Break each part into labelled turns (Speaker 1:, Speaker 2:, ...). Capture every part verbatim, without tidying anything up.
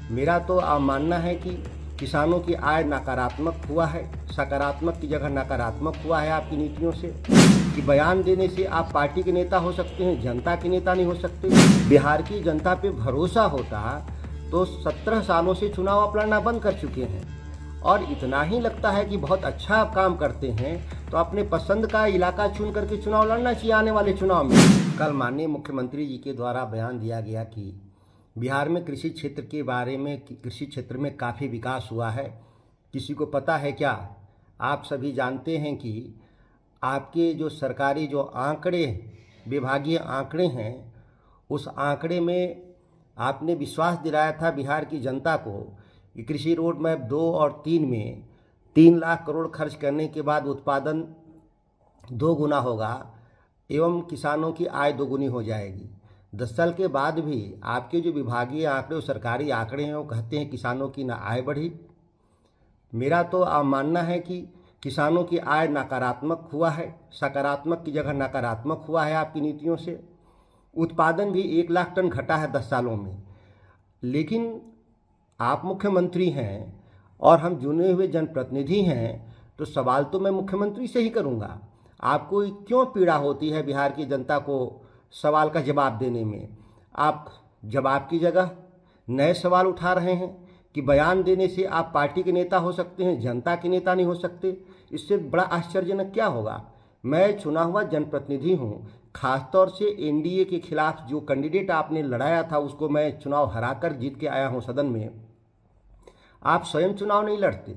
Speaker 1: मेरा तो आप मानना है कि किसानों की आय नकारात्मक हुआ है, सकारात्मक की जगह नकारात्मक हुआ है आपकी नीतियों से। कि बयान देने से आप पार्टी के नेता हो सकते हैं, जनता के नेता नहीं हो सकते। बिहार की जनता पे भरोसा होता तो सत्रह सालों से चुनाव आप लड़ना बंद कर चुके हैं। और इतना ही लगता है कि बहुत अच्छा आप काम करते हैं तो अपने पसंद का इलाका चुन करके चुनाव लड़ना चाहिए आने वाले चुनाव में। कल माननीय मुख्यमंत्री जी के द्वारा बयान दिया गया कि बिहार में कृषि क्षेत्र के बारे में, कृषि क्षेत्र में काफ़ी विकास हुआ है। किसी को पता है क्या? आप सभी जानते हैं कि आपके जो सरकारी जो आंकड़े, विभागीय आंकड़े हैं, उस आंकड़े में आपने विश्वास दिलाया था बिहार की जनता को कि कृषि रोड मैप दो और तीन में तीन लाख करोड़ खर्च करने के बाद उत्पादन दो गुना होगा एवं किसानों की आय दोगुनी हो जाएगी। दस साल के बाद भी आपके जो विभागीय आंकड़े और सरकारी आंकड़े हैं वो कहते हैं किसानों की ना आय बढ़ी। मेरा तो आप मानना है कि किसानों की आय नकारात्मक हुआ है, सकारात्मक की जगह नकारात्मक हुआ है आपकी नीतियों से। उत्पादन भी एक लाख टन घटा है दस सालों में। लेकिन आप मुख्यमंत्री हैं और हम चुने हुए जनप्रतिनिधि हैं, तो सवाल तो मैं मुख्यमंत्री से ही करूंगा। आपको क्यों पीड़ा होती है बिहार की जनता को सवाल का जवाब देने में? आप जवाब की जगह नए सवाल उठा रहे हैं कि बयान देने से आप पार्टी के नेता हो सकते हैं, जनता के नेता नहीं हो सकते। इससे बड़ा आश्चर्यजनक क्या होगा? मैं चुना हुआ जनप्रतिनिधि हूँ। खासतौर से एनडीए के खिलाफ जो कैंडिडेट आपने लड़ाया था उसको मैं चुनाव हराकर जीत के आया हूँ सदन में। आप स्वयं चुनाव नहीं लड़ते।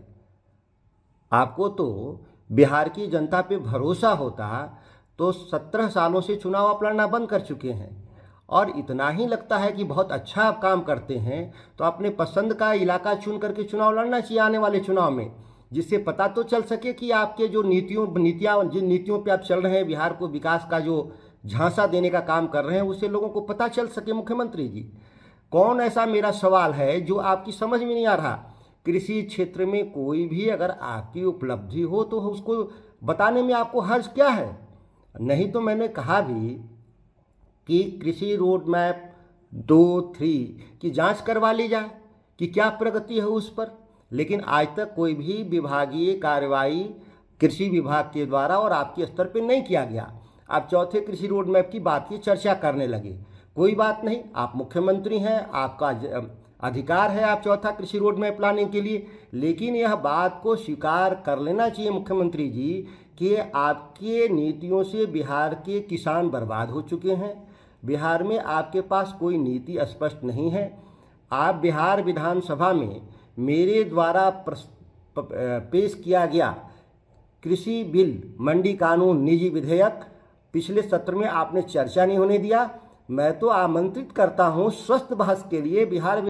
Speaker 1: आपको तो बिहार की जनता पे भरोसा होता तो सत्रह सालों से चुनाव आप लड़ना बंद कर चुके हैं। और इतना ही लगता है कि बहुत अच्छा आप काम करते हैं तो अपने पसंद का इलाका चुन करके चुनाव लड़ना चाहिए आने वाले चुनाव में, जिससे पता तो चल सके कि आपके जो नीतियों नीतियाँ जिन नीतियों पे आप चल रहे हैं, बिहार को विकास का जो झांसा देने का काम कर रहे हैं, उससे लोगों को पता चल सके। मुख्यमंत्री जी, कौन ऐसा मेरा सवाल है जो आपकी समझ में नहीं आ रहा? कृषि क्षेत्र में कोई भी अगर आपकी उपलब्धि हो तो उसको बताने में आपको हर्ज क्या है? नहीं तो मैंने कहा भी कि कृषि रोड मैप दो थ्री की जांच करवा ली जाए कि क्या प्रगति है उस पर। लेकिन आज तक कोई भी विभागीय कार्रवाई कृषि विभाग के द्वारा और आपके स्तर पर नहीं किया गया। आप चौथे कृषि रोड मैप की बात की चर्चा करने लगे। कोई बात नहीं, आप मुख्यमंत्री हैं, आपका अधिकार है आप चौथा कृषि रोड मैप लाने के लिए। लेकिन यह बात को स्वीकार कर लेना चाहिए मुख्यमंत्री जी कि आपके नीतियों से बिहार के किसान बर्बाद हो चुके हैं। बिहार में आपके पास कोई नीति स्पष्ट नहीं है। आप बिहार विधानसभा में मेरे द्वारा पेश किया गया कृषि बिल, मंडी कानून, निजी विधेयक पिछले सत्र में आपने चर्चा नहीं होने दिया। मैं तो आमंत्रित करता हूं स्वस्थ बहस के लिए बिहार